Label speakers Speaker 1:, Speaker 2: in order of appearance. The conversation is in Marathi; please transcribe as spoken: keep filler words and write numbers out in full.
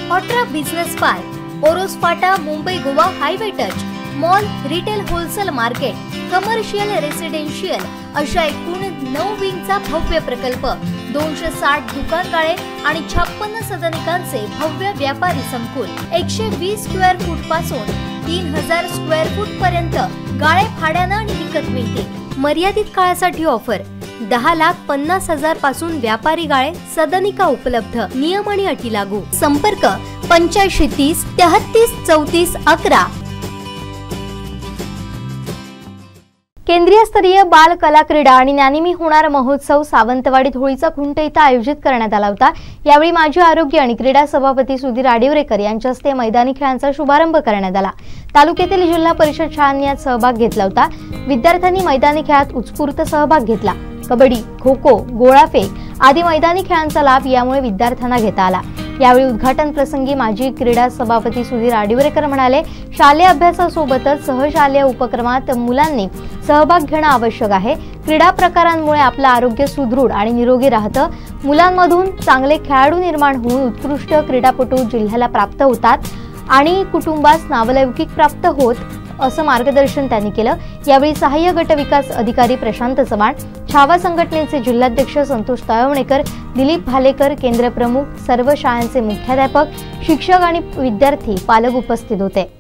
Speaker 1: ऑट्रा बिझनेस पार्क, ओरोस फाटा, Mumbai Goa highway touch, mall, retail wholesale market, commercial residential अशा एकूण नऊ विंगचा भव्य प्रकल्प, दोनशे साठ दुकानगाळे आणि छप्पन्न सदनिकांचे भव्य व्यापारी संकुल, एकशे वीस स्क्वेअर फूट पासून तीन हजार स्क्वेअर फूट पर्यंत गाळे भाड्यानं आणि विकत मिळते। मर्यादित काळासाठी ऑफर, दहा लाख पन्नास हजार पासून व्यापारी गाळे, सदनिका उपलब्ध, नियम आणि अटी लागू। संपर्क पंच्याऐंशी तीस तेहतीस चौतीस अकरा। केंद्रीय स्तरीय बाल कला क्रीडा आणि ज्ञानिमी होणार महोत्सव सावंतवाडी होळीचा खुंट इथं आयोजित करण्यात आला होता। यावेळी माजी आरोग्य आणि क्रीडा सभापती सुधीर आडिवरेकर यांच्या हस्ते मैदानी खेळांचा शुभारंभ करण्यात आला। तालुक्यातील जिल्हा परिषद शाळांनी यात सहभाग घेतला होता। विद्यार्थ्यांनी मैदानी खेळात उत्स्फूर्त सहभाग घेतला। कबड्डी, खो खो, गोळाफेक आदी मैदानी खेळांचा लाभ यामुळे विद्यार्थ्यांना घेता आला। यावेळी उद्घाटन प्रसंगी माजी क्रीडा सभापती सुधीर आडिवरेकर म्हणाले, शालेय अभ्यासासोबतच सहशालेय उपक्रमात मुलांनी सहभाग घेणं आवश्यक आहे। क्रीडा प्रकारांमुळे आपलं आरोग्य सुदृढ आणि निरोगी राहतं। मुलांमधून चांगले खेळाडू निर्माण होऊन उत्कृष्ट क्रीडापटू जिल्ह्याला प्राप्त होतात आणि कुटुंबास नावलौकिक प्राप्त होत असं मार्गदर्शन त्यांनी केलं। यावेळी सहाय्य गट विकास अधिकारी प्रशांत चव्हाण, छावा संघटनेचे जिल्हाध्यक्ष संतोष तळवणेकर, दिलीप भालेकर, केंद्र प्रमुख, सर्व शाळांचे मुख्याध्यापक, शिक्षक आणि विद्यार्थी पालक उपस्थित होते।